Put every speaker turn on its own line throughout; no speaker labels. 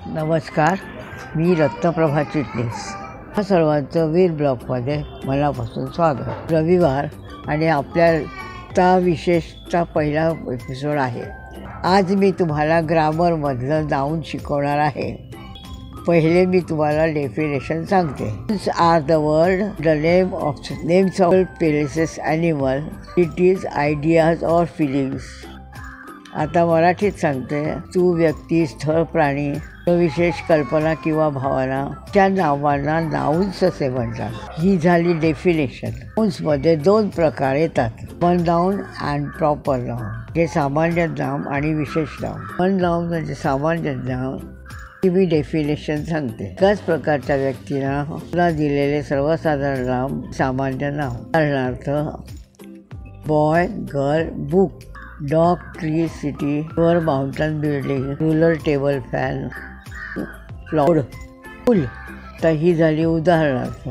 नमस्कार, मी रत्नप्रभा चिटणीस. सर्वांचं वीर ब्लॉगमध्ये मनापासून स्वागत. रविवार आणि आपल्या विशेषचा पहिला एपिसोड आहे. आज मी तुम्हाला ग्रामरमधलं नाऊन शिकवणार आहे. पहिले मी तुम्हाला डेफिनेशन सांगते. Are the word, the names of places, animal, cities, ideas और फिलिंग्स. आता मराठीत सांगते. तू, व्यक्ती, स्थळ, प्राणी, विशेष कल्पना किंवा भावना त्या नावांना नाउन्स असे म्हणतात. ही झाली डेफिनेशन. नाउन्समध्ये दोन प्रकार येतात, common noun and proper noun. हे सामान्य नाम आणि विशेष नाम. कॉमन नाउन म्हणजे सामान्य नाम. मी डेफिनेशन सांगते. एकाच प्रकारच्या व्यक्तीला दिलेले सर्वसाधारण नाम सामान्य नाम. उदाहरणार्थ, boy, girl, book, dog, tree, city, वर, mountain, building, ruler, table fan, flower, फुल. तर ही झाली उदाहरणार्थ.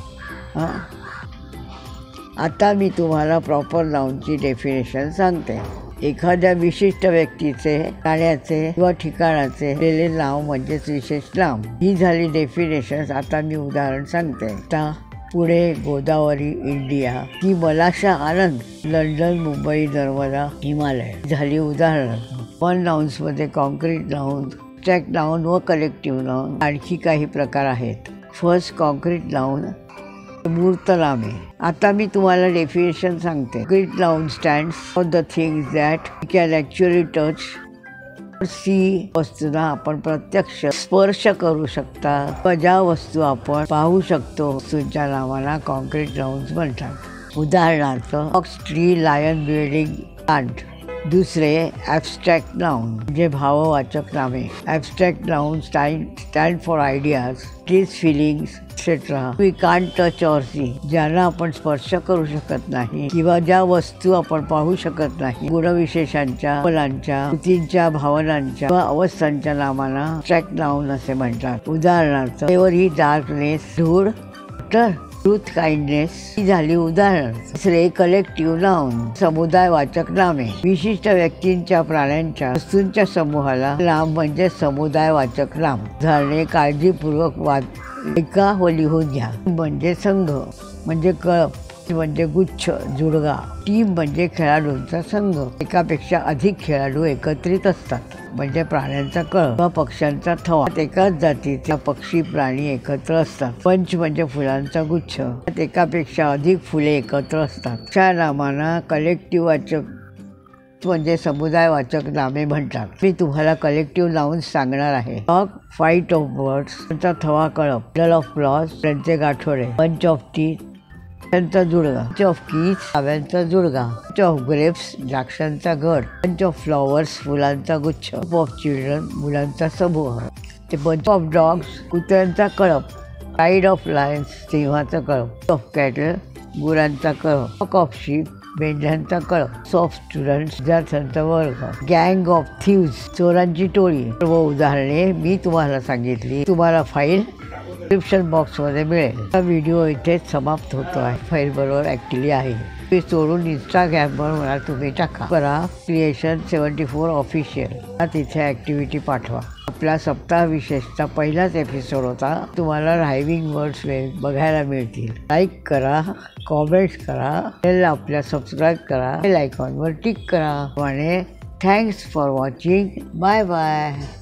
आता मी तुम्हाला प्रॉपर नाउनची डेफिनेशन सांगते. एखाद्या विशिष्ट व्यक्तीचे, प्राण्याचे किंवा ठिकाणाचे दिलेले नाव म्हणजेच विशेष नाम. ही झाली डेफिनेशन. आता मी उदाहरण सांगते. आता पुणे, गोदावरी, इंडिया, ही मलाशा, आनंद, लंडन, मुंबई, नर्मदा, हिमालय. झाली उदाहरणं. कॉमन नाउन्समध्ये कॉन्क्रीट नाउन, ॲब्स्ट्रॅक्ट नाउन व कलेक्टिव्ह नाउन. आणखी काही प्रकार आहेत. फर्स्ट, कॉन्क्रीट नाउन, मूर्त नामे. आता मी तुम्हाला डेफिनेशन सांगते. Concrete noun stands for the things that we can actually touch, see. वस्तूंना आपण प्रत्यक्ष स्पर्श करू शकता. ज्या वस्तू आपण पाहू शकतो वस्तूंच्या नावाला कॉन्क्रीट नाउन्स म्हणतात. उदाहरणार्थ, box, tree, lion, building, plant. दुसरे, ॲब्स्ट्रॅक्ट नाउन म्हणजे भाववाचक नामे. Abstract noun stand for ideas, टीज, feelings, etcetera. We can't touch or see. ज्यांना आपण स्पर्श करू शकत नाही किंवा ज्या वस्तू आपण पाहू शकत नाही. गुणविशेषांच्या, फलांच्या, कृतींच्या, भावनांच्या व अवस्थांच्या नामांना ॲब्स्ट्रॅक्ट नाउन असे म्हणतात. उदाहरणार्थ, एव्हरी, डार्कनेस, धूळ, तर ट्रूथ, काइंडनेस. ही झाली उदाहरण. तिसरे, कलेक्टिव्ह नाउन, समुदायवाचक नामे. विशिष्ट व्यक्तींच्या, प्राण्यांच्या, वस्तूंच्या समूहाला नाम म्हणजे समुदायवाचक नाम. उदाहरणे, काळजीपूर्वक ऐका व लिहून घ्या. म्हणजे संघ म्हणजे कळप म्हणजे गुच्छ, जुडगा. टीम म्हणजे खेळाडूंचा संघ. एकापेक्षा अधिक खेळाडू एकत्रित असतात म्हणजे प्राण्यांचा कळप किंवा पक्ष्यांचा थवा. एकाच जातीचे पक्षी, प्राणी एकत्र असतात. पंच म्हणजे फुलांचा गुच्छ. एकापेक्षा अधिक फुले एकत्र असतात. अशा नामांना कलेक्टिव्ह वाचक म्हणजे समुदायवाचक नामे म्हणतात. मी तुम्हाला कलेक्टिव्ह नाउन्स सांगणार आहे. डॉग, फाईट ऑफ बर्ड्स, त्यांचा थवा कळप. बंडल ऑफ क्लॉज, त्यांचे गाठोडे. बंच ऑफ टीथ, त्यांचा जुडगा. बंच ऑफ कीज, हव्यांचा जुडगा. बंच ऑफ ग्रेप्स, द्राक्षांचा घड. बंच ऑफ फ्लॉवर्स, फुलांचा गुच्छ. ग्रुप ऑफ चिल्ड्रन, मुलांचा समूह. ते बंच ऑफ डॉग्स, कुत्र्यांचा कळप. प्राईड ऑफ लायन्स, सिंहाचा कळप. ऑफ कॅटल, गुरांचा कळप. फ्लॉक ऑफ शीप, मेंढ्यांचा कळप. ऑफ स्टुडंट्स, विद्यार्थ्यांचा वर्ग. गँग ऑफ थीव्स, चोरांची टोळी. सर्व उदाहरणे मी तुम्हाला सांगितली. तुम्हाला फाईल डिस्क्रिप्शन बॉक्समध्ये मिळेल. हा व्हिडिओ इथेच समाप्त होतो आहे. फाईल बरोबर ॲक्च्युअली आहे. ते सोडून इंस्टाग्रामवर मला तुम्ही टाका. करा क्रिएशन 74 ऑफिशियल. तिथे ॲक्टिव्हिटी पाठवा. आपला सप्ताह विशेषचा पहिलाच एपिसोड होता. तुम्हाला रायमिंग वर्ड्स बघायला मिळतील. लाईक करा, कॉमेंट्स करा, आपल्या सबस्क्राईब करा, बेल आयकॉनवर टिक करा. आणि thanks for watching. Bye bye.